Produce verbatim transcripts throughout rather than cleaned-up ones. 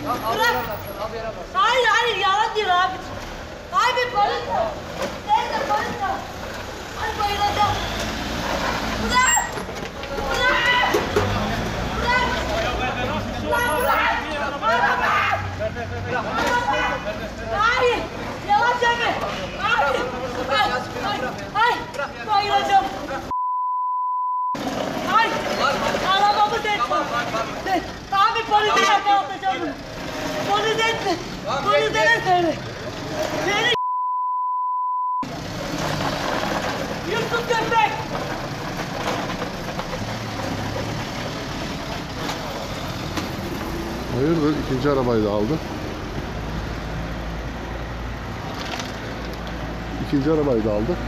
Bırak. Hayır hayır yalan değil abi. Abi barınma. Nerede barınma? Ay bayılacağım. Bırak. Bırak. Bırak. Bırak bırak. Hayır. Yalan söyleme. Hayır. Hayır. Hayır. Bayılacağım. Hayır. Arabamı etme. Abi polise yakalatacağım bunu. Polis etme. Polislere söyle. Beni Yusuf köpek. Hayırdır, ikinci arabayı da aldı. İkinci arabayı da aldı.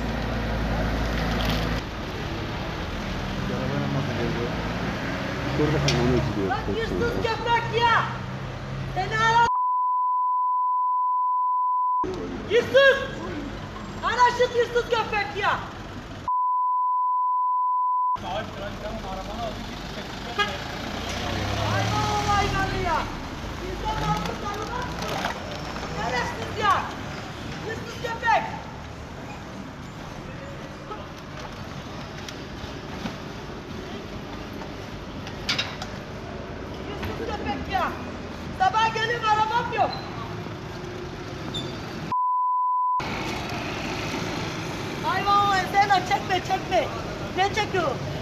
Dur bakalım onu ötürüyor. Bak Yusuf köpek ya. Seni ara. Yusuf. Anaşıt Yusuf köpek ya. Hayvan hayvanı ya. Bizden almış tanımaz mı? Şerefsiz ya. Yusuf köpek. Yusuf köpek ya. Sabah gelip arabam yok. Hayvan hayvan sen çekme çekme. Ne çekiyor?